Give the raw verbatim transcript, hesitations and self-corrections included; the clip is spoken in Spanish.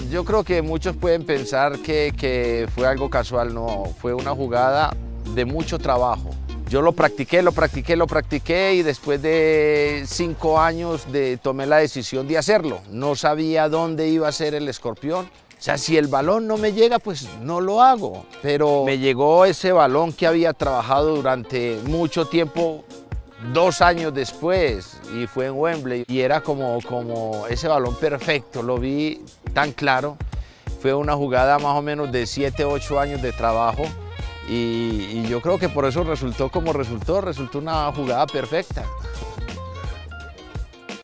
Yo creo que muchos pueden pensar que, que fue algo casual, no, fue una jugada de mucho trabajo. Yo lo practiqué, lo practiqué, lo practiqué y después de cinco años de, tomé la decisión de hacerlo. No sabía dónde iba a ser el escorpión. O sea, si el balón no me llega, pues no lo hago. Pero me llegó ese balón que había trabajado durante mucho tiempo, dos años después, y fue en Wembley. Y era como, como ese balón perfecto, lo vi tan claro. Fue una jugada más o menos de siete, ocho años de trabajo. Y, y yo creo que por eso resultó como resultó, resultó una jugada perfecta.